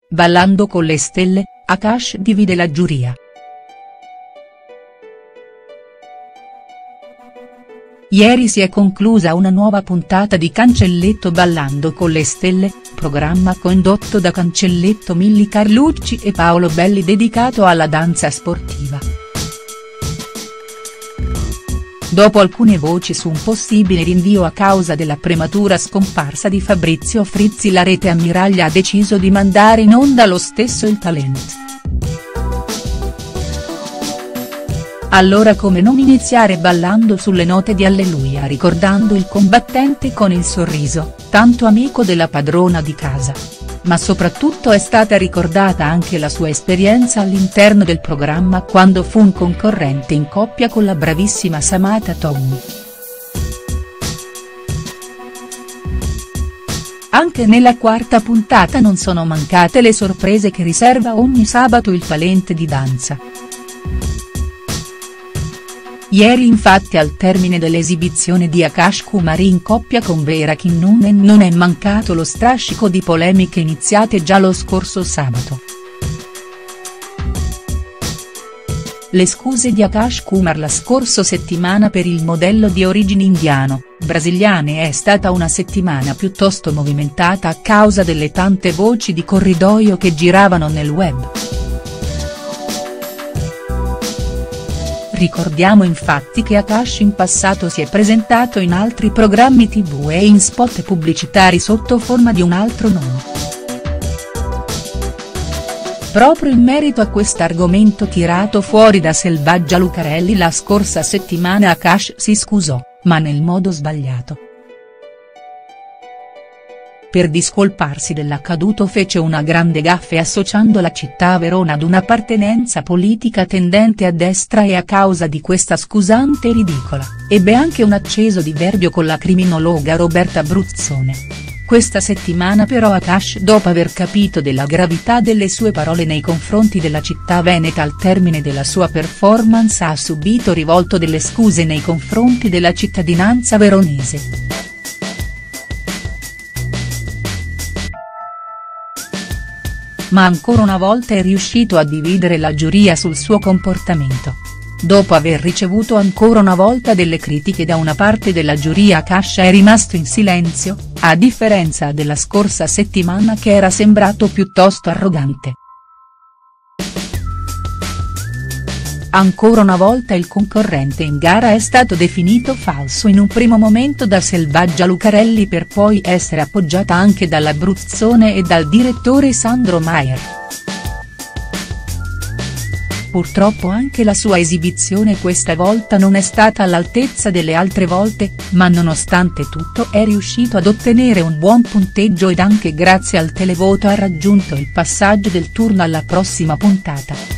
Ballando con le stelle, Akash divide la giuria. Ieri si è conclusa una nuova puntata di Cancelletto Ballando con le stelle, programma condotto da Cancelletto Milly Carlucci e Paolo Belli dedicato alla danza sportiva. Dopo alcune voci su un possibile rinvio a causa della prematura scomparsa di Fabrizio Frizzi, la rete ammiraglia ha deciso di mandare in onda lo stesso il talent. Allora come non iniziare ballando sulle note di Alleluia, ricordando il combattente con il sorriso, tanto amico della padrona di casa. Ma soprattutto è stata ricordata anche la sua esperienza all'interno del programma quando fu un concorrente in coppia con la bravissima Samantha Townsend. Anche nella quarta puntata non sono mancate le sorprese che riserva ogni sabato il talent di danza. Ieri infatti al termine dell'esibizione di Akash Kumar in coppia con Vera Kinnunen non è mancato lo strascico di polemiche iniziate già lo scorso sabato. Le scuse di Akash Kumar la scorsa settimana per il modello di origini indiano-brasiliane è stata una settimana piuttosto movimentata a causa delle tante voci di corridoio che giravano nel web. Ricordiamo infatti che Akash in passato si è presentato in altri programmi TV e in spot pubblicitari sotto forma di un altro nome. Proprio in merito a quest'argomento tirato fuori da Selvaggia Lucarelli la scorsa settimana Akash si scusò, ma nel modo sbagliato. Per discolparsi dell'accaduto fece una grande gaffe associando la città Verona ad un'appartenenza politica tendente a destra e a causa di questa scusante ridicola, ebbe anche un acceso diverbio con la criminologa Roberta Bruzzone. Questa settimana però Akash, dopo aver capito della gravità delle sue parole nei confronti della città veneta al termine della sua performance, ha subito rivolto delle scuse nei confronti della cittadinanza veronese. Ma ancora una volta è riuscito a dividere la giuria sul suo comportamento. Dopo aver ricevuto ancora una volta delle critiche da una parte della giuria, Akash è rimasto in silenzio, a differenza della scorsa settimana che era sembrato piuttosto arrogante. Ancora una volta il concorrente in gara è stato definito falso in un primo momento da Selvaggia Lucarelli per poi essere appoggiata anche dalla Bruzzone e dal direttore Sandro Maier. Purtroppo anche la sua esibizione questa volta non è stata all'altezza delle altre volte, ma nonostante tutto è riuscito ad ottenere un buon punteggio ed anche grazie al televoto ha raggiunto il passaggio del turno alla prossima puntata.